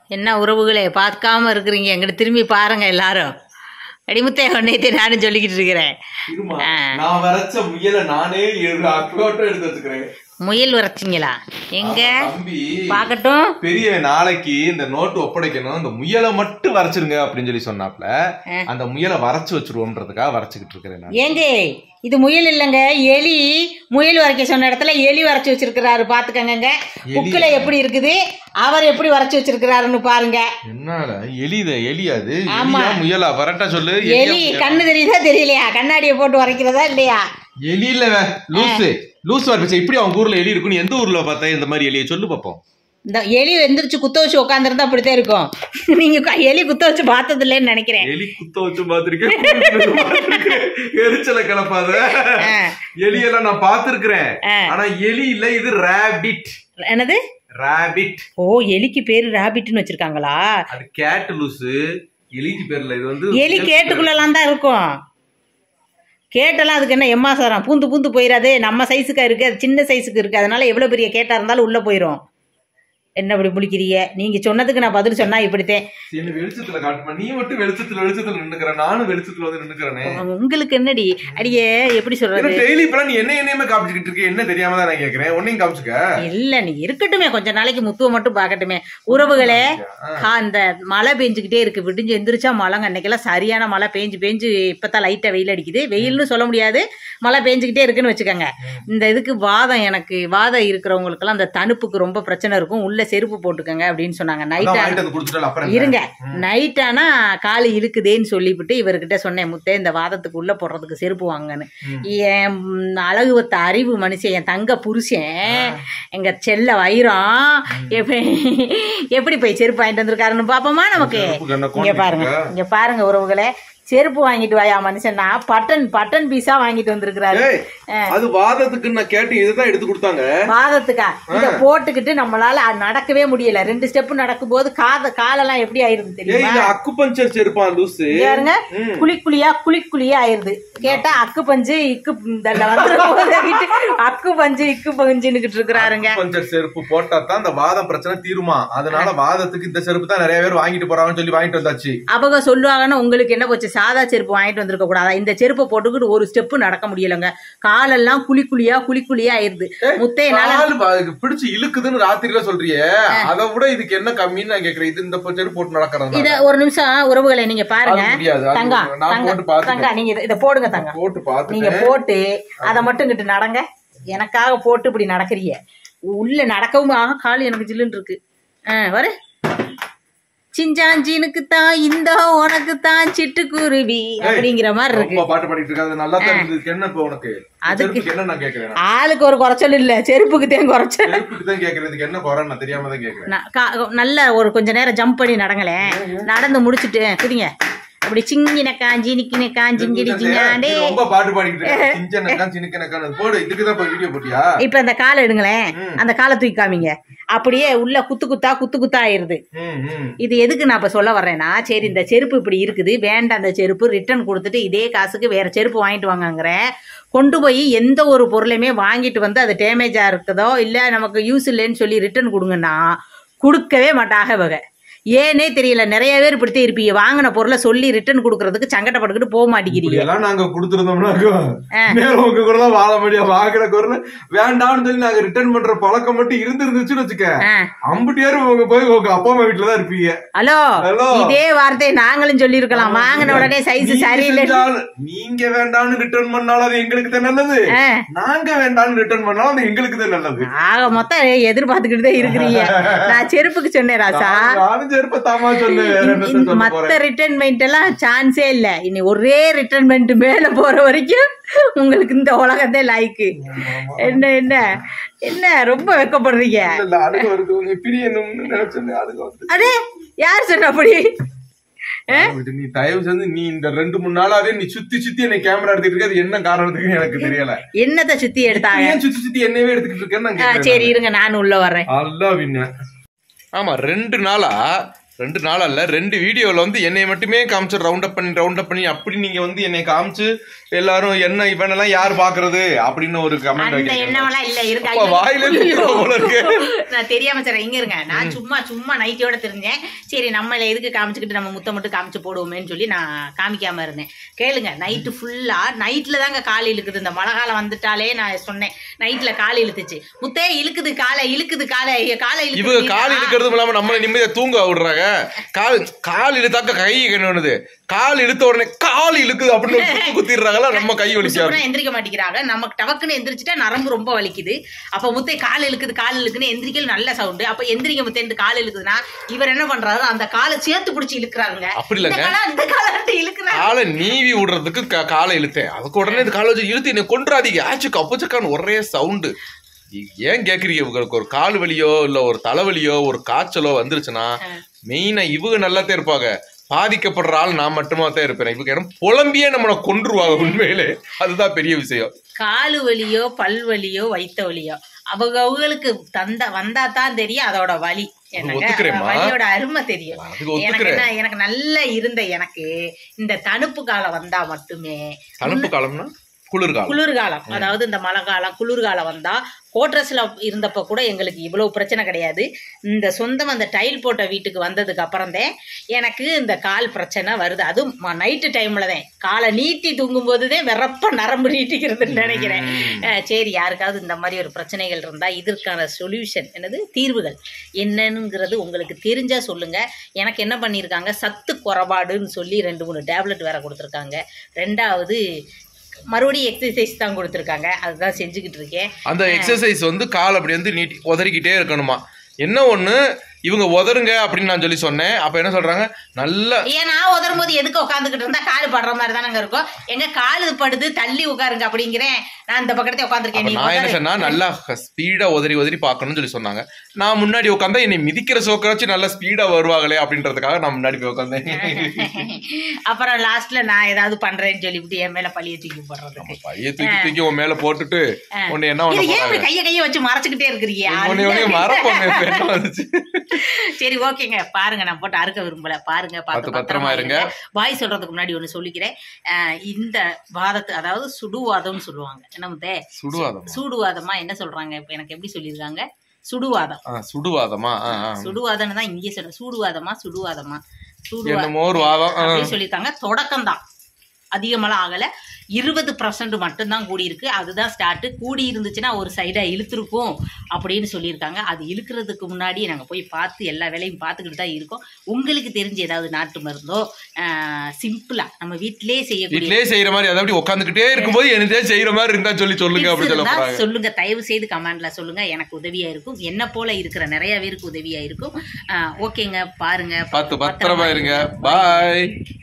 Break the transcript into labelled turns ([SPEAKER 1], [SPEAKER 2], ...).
[SPEAKER 1] என்ன உறவுகளே பார்க்காம இருக்கிறீங்க, எங்கிட்ட திரும்பி பாருங்க எல்லாரும். அடிமுத்தே ஒன்னே நானும் சொல்லிக்கிட்டு இருக்கிறேன்.
[SPEAKER 2] நான் வரைச்ச முயலை நானே எடுத்து வச்சுக்கிறேன்.
[SPEAKER 1] முயல் வரைச்சிங்களா? எங்க பாக்கட்டும்.
[SPEAKER 2] பெரிய நாளைக்கு இந்த நோட்டு ஒப்படைக்கணும், இந்த முயலை மட்டும் வரைச்சிருங்க அப்படின்னு சொல்லி சொன்னாப்ல. அந்த முயலை வரைச்சு வச்சிருவோம்ன்றதுக்காக வரைச்சுக்கிட்டு இருக்கிறேன்.
[SPEAKER 1] ஏங்க இது முயல் இல்லங்க, எலி. முயல் வரைக்க சொன்ன இடத்துல எலி வரைச்சு வச்சிருக்கிறாரு, பாத்துக்கங்க. புக்குல எப்படி இருக்குது, அவர் எப்படி வரைச்சு வச்சிருக்கிறாருன்னு பாருங்க.
[SPEAKER 2] என்னால எலி அது முயலா வரட்டா சொல்லு.
[SPEAKER 1] எலி கண்ணு தெரியுதா தெரியலையா? கண்ணாடியை போட்டு வரைக்கிறதா இல்லையா?
[SPEAKER 2] எலி இல்ல லூஸ் வரைச்சா. இப்படி அவங்க ஊர்ல எலி இருக்குன்னு எந்த ஊர்ல பார்த்தா இந்த மாதிரி எலியை சொல்லு பாப்போம்.
[SPEAKER 1] இந்த எலி எந்திரிச்சு குத்த வச்சு உட்காந்துருந்தா அப்படித்தான் இருக்கும். நீங்க எலி குத்த வச்சு பார்த்தது இல்லைன்னு நினைக்கிறேன்.
[SPEAKER 2] எலி குத்த வச்சு பாத்திருக்கேன், எரிச்சல கிளப்பாத. எலியெல்லாம் நான் பாத்துருக்கிறேன், ஆனா எலி இல்ல, இது ராபிட்.
[SPEAKER 1] என்னது
[SPEAKER 2] ராபிட்? ஓ,
[SPEAKER 1] எலிக்கு பேரு ராபிட்னு வச்சிருக்காங்களா?
[SPEAKER 2] அது கேட் லூசு, எலிக்கு பேர்ல. இது வந்து
[SPEAKER 1] எலி கேட்டுக்குள்ளலாம் தான் இருக்கும். கேட்டெல்லாம் அதுக்கு என்ன எம்மாசாரம் பூந்து போயிடாது. நம்ம சைஸுக்கா இருக்கு, அது சின்ன சைஸுக்கு இருக்கு. அதனால எவ்வளவு பெரிய கேட்டா இருந்தாலும் உள்ள போயிரும். என்ன இப்படி முழிக்கிறீங்க? நீங்க சொன்னதுக்கு நான் பதில் சொன்னா இப்படித்தேன்.
[SPEAKER 2] வெளிச்சத்துல காட்டுமா, நீ மட்டும் வெளிச்சத்துல நின்னுக்கிற, நானும் வெளிச்சத்துல வந்து நின்னுக்கிறேனே.
[SPEAKER 1] உங்களுக்கு என்னடி அடியே எப்படி சொல்றது?
[SPEAKER 2] டெய்லி இப்ப நீ என்னையுமே காமிச்சுக்கிட்டு இருக்க, என்ன தெரியாம தான் நான் கேக்குறேன். உன்னையும் காமிச்சுக்க. இல்ல
[SPEAKER 1] நீ இருக்கட்டுமே, கொஞ்ச நாளைக்கு முத்துவ மட்டும் பாக்கட்டுமே. உறவுகளே, அந்த மழை பெஞ்சுக்கிட்டே இருக்கு. விடிஞ்சு எந்திரிச்சா மழைங்க. அன்னைக்கெல்லாம் சரியான மழை பெஞ்சு இப்பதான் லைட்டா வெயில் அடிக்குது. வெயில்னு சொல்ல முடியாது, மழை பெஞ்சுக்கிட்டே இருக்குன்னு வச்சுக்கோங்க. இந்த இதுக்கு வாதம் இருக்கிறவங்களுக்கு எல்லாம் அந்த தணுப்புக்கு ரொம்ப பிரச்சனை இருக்கும். உள்ள செருப்பு போட்டுக்கங்க அப்படின்னு சொன்னாங்க. நைட்டானா காலு இழுக்குதேன்னு சொல்லிவிட்டு இவர்கிட்ட சொன்னேன், முத்தே இந்த வாதத்துக்கு உள்ள போடுறதுக்கு செருப்பு வாங்கன்னு. என் அழகு வத்த அறிவு மனுஷன், என் தங்க புருஷன், எங்க செல்ல வைரம் எப்படி போய் செருப்பு வாங்கிட்டு வந்திருக்காருன்னு பாப்போமா நமக்கு. இங்க பாருங்க உறவுகளே, செருப்பு வாங்கிட்டு வாயா மனுஷன்னா பட்டன் பீஸா வாங்கிட்டு வந்திருக்கிறாரு.
[SPEAKER 2] அது வாதத்துக்கு நான் கேட்டு இதுதான் எடுத்து கொடுத்தாங்க.
[SPEAKER 1] வாதத்துக்கா? இத போட்டுக்கிட்டு நம்மளால நடக்கவே முடியல. 2 ஸ்டெப் நடக்கும் போது காலெல்லாம் எப்படி ஆயிருது தெரியுமா?
[SPEAKER 2] அக்குபஞ்சர் செருப்பா லூசு.
[SPEAKER 1] பாருங்க, குளிக்குழியா ஆயிருது. கேட்டா அக்கு பஞ்சு இக்கு பஞ்சுன்னு இருக்கிறாருங்க.
[SPEAKER 2] அக்குபஞ்சர் செருப்பு போட்டா தான் அந்த வாதம் பிரச்சனை தீருமா. அதனால வாதத்துக்கு இந்த செருப்பு தான் நிறைய பேர் வாங்கிட்டு போறாங்கன்னு சொல்லி வாங்கிட்டு வந்தாச்சு.
[SPEAKER 1] அவங்க சொல்லுவாங்கன்னா உங்களுக்கு என்ன போச்சு, சாதா செருப்பு வாங்கிட்டு வந்திருக்க கூடாதா? இந்த செருப்பை போட்டுக்கிட்டு ஒரு ஸ்டெப் நடக்க முடியலங்க. காலெல்லாம் குளிக்குழியா ஆயிருது. முத்தையனால
[SPEAKER 2] பிடிச்சு இழுக்குதுன்னு ராத்திரில சொல்றியே, அதை விட இதுக்கு என்ன கம்மின்னு நான் கேக்குறேன். இது இந்த செருப்பு போட்டு நடக்கிறது.
[SPEAKER 1] இத ஒரு நிமிஷம் உறவுகளை நீங்க பாருங்க. தங்கா நீங்க இத போடுங்க தங்க, நீங்க போட்டு அதை மட்டும் கிட்ட நடங்க. எனக்காக போட்டு இப்படி நடக்கிறீங்க. உள்ள நடக்கவும் கால் எனக்கு ஜில்லுன்னு இருக்கு. வர சிஞ்சாஞ்சினுக்கு தான் இந்த உனக்கு தான் சிட்டுக்குருவி அப்படிங்கிற மாதிரி இருக்கு.
[SPEAKER 2] பாட்டு பாடிட்டு இருக்காது. நல்லா தான் இருக்கு. என்ன இப்ப உனக்கு அதுக்கு என்ன நான் கேக்குறேன்?
[SPEAKER 1] ஆளுக்கு ஒரு குறைச்சல் இல்ல, செருப்புக்கு தான் குறைச்சல்.
[SPEAKER 2] செருப்புக்கு தான் கேக்குறதுக்கு என்ன குறை நான் தெரியாம தான் கேக்குறேன்.
[SPEAKER 1] நல்ல ஒரு கொஞ்ச நேரம் ஜம்ப் பண்ணி நடங்களேன். நடந்து முடிச்சிட்டு குதிங்க. அப்படி சிங்கினக்கா ஜினிக்கினக்கா ஜிங்கிடி ஜிங்காண்டே
[SPEAKER 2] ரொம்ப பாட்டு பாடிட்டு சிஞ்சனக்கா சினிக்கனக்கா போடு. இதுக்கு தான் வீடியோ போட்டியா?
[SPEAKER 1] இப்ப அந்த காலை எடுங்களேன், அந்த காலை தூக்கி காமிங்க. அப்படியே உள்ள குத்து ஆயிருது. இது எதுக்கு நான் இப்ப சொல்ல வர்றேன்னா, சரி இந்த செருப்பு இப்படி இருக்குது, வேண்டாம் அந்த செருப்பு ரிட்டர்ன் கொடுத்துட்டு இதே காசுக்கு வேற செருப்பு வாங்கிட்டு வாங்கங்கிறேன். கொண்டு போய் எந்த ஒரு பொருளையுமே வாங்கிட்டு வந்து அது டேமேஜா இருக்குதோ இல்ல நமக்கு யூஸ் இல்லைன்னு சொல்லி ரிட்டர்ன் கொடுங்கன்னா கொடுக்கவே மாட்டாக வகை. ஏனே தெரியல, நிறைய பேர் இப்படித்தான் இருப்பீங்க. வாங்கின பொருளை சொல்லி ரிட்டர்ன் கொடுக்கறதுக்கு சங்கடப்பட்டுக்கிட்டு போக மாட்டேங்கிறீங்க.
[SPEAKER 2] எல்லாம் நாங்க கொடுத்துருந்தோம்னா உங்க கூட தான் வாழ முடியும். வாங்குற பொருள் வேண்டாம்னு சொல்லி நாங்க ரிட்டர்ன் பண்ற பழக்கம் மட்டும் இருந்துருந்துச்சுன்னு வச்சுக்க, அம்புட்டியாரும் உங்க போய் உங்க அப்பா அம்மா வீட்டுல தான் இருப்பீங்க.
[SPEAKER 1] ஹலோ, இதே வார்த்தையை நாங்களும் சொல்லி இருக்கலாம். வாங்கின உடனே சைஸ் சரியில்லை,
[SPEAKER 2] நீங்க வேண்டாம்னு ரிட்டர்ன் பண்ணாலும் அது எங்களுக்கு தான் நல்லது, நாங்க வேண்டாம்னு ரிட்டர்ன் பண்ணாலும் அது எங்களுக்கு தான் நல்லது.
[SPEAKER 1] ஆக மொத்தம் எதிர்பார்த்துக்கிட்டு தான் இருக்கிறீங்க. நான் செருப்புக்கு சொன்னேன் ராசா, மத்த ரிட்டர்ன்மெண்ட் எல்லாம் சான்ஸே இல்ல. இனி ஒரே ரிட்டர்ன்மெண்ட் மேல போற வரைக்கும் உங்களுக்கு இந்த உலகத்தே லைக்கு. என்ன ரொம்ப வெக்கப்படுறீங்க? அடே யார் சொன்ன அப்படி?
[SPEAKER 2] நீ தயவு செஞ்சு நீ இந்த 2-3 நாளாவே நீ சுத்தி என்ன கேமரா எடுத்துட்டு இருக்க, என்ன காரணத்துக்கு எனக்கு தெரியல.
[SPEAKER 1] என்னத்த சுத்தி எடுத்தாங்க?
[SPEAKER 2] சுத்தி என்னவே எடுத்துக்கிட்டு இருக்கேன்னு.
[SPEAKER 1] சரி இருங்க, நானும் உள்ள வர்றேன்.
[SPEAKER 2] ஆமா 2 நாளா 2 நாள் அல்ல 2 வீடியோல வந்து என்னை மட்டுமே காமிச்சு ரவுண்ட் அப் பண்ணி அப்படி நீங்க வந்து என்னை காமிச்சு எல்லாரும் என்ன இவனெல்லாம் யார் பாக்குறது அப்படின்னு ஒரு கமெண்ட்
[SPEAKER 1] நான் தெரியாம சார் இங்க இருங்க. நான் சும்மா நைட்டியோட தெரிஞ்சேன். சரி நம்மள எதுக்கு காமிச்சுக்கிட்டு நம்ம முத்த மட்டும் காமிச்சு போடுவோமேன்னு சொல்லி நான் காமிக்காம இருந்தேன். கேளுங்க, நைட்டு ஃபுல்லா நைட்ல தாங்க கால் இழுக்குது. இந்த மழை காலம் வந்துட்டாலே நான் சொன்னேன் நைட்ல கால் இழுத்துச்சு. முத்தே இழுக்குது காலை இழுக்குது
[SPEAKER 2] கால் இழுக்கிறது இல்லாம நம்மள நிம்மதியா தூங்க விடுறாங்க. கால் இழுத்தாக்க கை கண்ணுது, கால் இழுத்த உடனே கால் இழுக்குது அப்படின்னு குத்திடுறாங்களா, நம்ம கை வலிக்க
[SPEAKER 1] எந்திரிக்க மாட்டேங்கிறாங்க. நமக்கு டவக்குன்னு எந்திரிச்சுட்டா நரம்பு ரொம்ப வலிக்குது. அப்ப முத்தை கால் இழுக்குதுன்னு எந்திரிக்கல் நல்ல சவுண்டு. அப்ப எந்திரிக்க முத்தை கால் இழுக்குதுன்னா இவர் என்ன பண்றாரு, அந்த காலை சேர்த்து பிடிச்சி இழுக்கிறாங்க.
[SPEAKER 2] அப்படி இல்லங்க, காலை நீவி விடுறதுக்கு காலை இழுத்தேன். அதுக்கு உடனே இந்த காலை வச்சு இழுத்து என்னை கொன்றாதீங்க ஆச்சுக்கு அப்பச்சுக்கான்னு ஒரே சவுண்டு. ஏன் கேக்குறீங்க? உங்களுக்கு ஒரு கால் வலியோ இல்ல ஒரு தலைவலியோ ஒரு காய்ச்சலோ வந்துருச்சுன்னா மெயினா இவங்க நல்லாத்தான் இருப்பாங்க. பாதிக்கப்படுற ஆள் நான் மட்டுமா தான் இருப்பேன். இவங்க புலம்பியே நம்மளை கொன்றுவாங்க. உண்மையிலே அதுதான் பெரிய விஷயம்.
[SPEAKER 1] காலு வலியோ பல் வலியோ வைத்த வலியோ அவங்களுக்கு வந்தா தான் தெரியும் அதோட வலி, வலியோட அருமை தெரியும். எனக்கு நல்லா இருந்த எனக்கு இந்த தணுப்பு காலம் வந்தா மட்டுமே.
[SPEAKER 2] தணுப்பு காலம்னா
[SPEAKER 1] குளிர்காலம், அதாவது இந்த மழை காலம் குளிர்காலம் வந்தா கோட்ரஸ்ல இருந்தப்ப கூட எங்களுக்கு இவ்வளவு பிரச்சனை கிடையாது. இந்த சொந்தம் அந்த டைல் போட்ட வீட்டுக்கு வந்ததுக்கு அப்புறம் தான் எனக்கு இந்த கால் பிரச்சனை வருது. அதுவும் நைட்டு டைம்ல தான் காலை நீட்டி தூங்கும் போதுதான் வெறப்ப நரம்பு நீட்டிக்கிறதுன்னு நினைக்கிறேன். சரி, யாருக்காவது இந்த மாதிரி ஒரு பிரச்சனைகள் இருந்தா இதற்கான சொல்யூஷன் தீர்வுகள் என்னங்கிறது உங்களுக்கு தெரிஞ்சா சொல்லுங்க. எனக்கு என்ன பண்ணியிருக்காங்க, சத்து குறைபாடுன்னு சொல்லி 2-3 டேப்லெட் வேற கொடுத்துருக்காங்க. 2வது மறுபடியும் எக்ஸசைஸ் தான் கொடுத்துருக்காங்க. அதுதான் செஞ்சுக்கிட்டு இருக்கேன்.
[SPEAKER 2] அந்த எக்ஸசைஸ் வந்து கால் அப்படி வந்து நீட்டி உதறிக்கிட்டே இருக்கணுமா. என்ன ஒண்ணு இவங்க உதருங்க அப்படின்னு நான் சொல்லி சொன்னேன். அப்ப என்ன சொல்றாங்க, நல்ல
[SPEAKER 1] ஏன்னா உதரும் போது எதுக்கு உட்காந்துக்கிட்டு இருந்தா காலு படுற மாதிரி தானங்க இருக்கும். எங்க காலு படுது தள்ளி உட்காருங்க அப்படிங்கிறேன். நான் இந்த பக்கத்தே உட்காந்துருக்கேன்.
[SPEAKER 2] நான் என்ன சொன்னா நல்லா ஸ்பீடா உதறி பார்க்கணும்னு சொல்லி சொன்னாங்க. நான் முன்னாடி உட்காந்தா என்னை மிதிக்கிற சோக்க வச்சு நல்லா ஸ்பீடா வருவாங்களே அப்படின்றதுக்காக நான் முன்னாடி போய் உட்காந்தேன்.
[SPEAKER 1] அப்புறம் லாஸ்ட்ல நான் ஏதாவது பண்றேன்னு சொல்லிவிட்டு என் மேல பழிய தூக்கி போடுறது.
[SPEAKER 2] பழிய தூக்கி உன் மேல போட்டுட்டு உன்னை என்ன
[SPEAKER 1] கைய வச்சு மறைச்சுக்கிட்டே இருக்கிறீங்க. சரி, ஓகேங்க. பாருங்க, நான் போட்டு அறுக்க விரும்பல. பாருங்க, பார்த்து பத்திரமா இருங்க. வாய் சொல்றதுக்கு முன்னாடி ஒண்ணு சொல்லிக்கிறேன். இந்த வாதத்தை, அதாவது சுடுவாதம்னு சொல்லுவாங்க. என்னமுதே சூடுவாதமா என்ன சொல்றாங்க, இப்ப எனக்கு எப்படி சொல்லிருக்காங்க, சுடுவாதம். சுடுவாதம் தான் இங்கே சொல்ற. சுடுவாதமா அப்படின்னு சொல்லிருக்காங்க. தொடக்கம் தான், அதிகமெல்லாம் ஆகல. 20% மட்டும்தான் கூடி இருக்கு. அதுதான் ஸ்டார்ட். கூடி இருந்துச்சுன்னா ஒரு சைடா இழுத்துருக்கும் அப்படின்னு சொல்லியிருக்காங்க. அது இழுக்கிறதுக்கு முன்னாடி நாங்க போய் பார்த்து எல்லா வேலையும் பார்த்துக்கிட்டு தான் இருக்கோம். உங்களுக்கு தெரிஞ்ச ஏதாவது நாட்டு மருந்தோ சிம்பிளா நம்ம வீட்டிலேயே
[SPEAKER 2] செய்யற மாதிரி, அதாவது உட்காந்துக்கிட்டே இருக்கும்போது என்னதே செய்யற மாதிரி இருந்தா சொல்லுங்க அப்படி
[SPEAKER 1] சொல்லுங்க. தயவு செய்து கமெண்ட்ல சொல்லுங்க. எனக்கு உதவியா இருக்கும். என்ன போல இருக்கிற நிறைய பேருக்கு உதவியா இருக்கும். ஓகேங்க, பாருங்க,
[SPEAKER 2] பார்த்து பத்திரமா இருங்க. பாய்.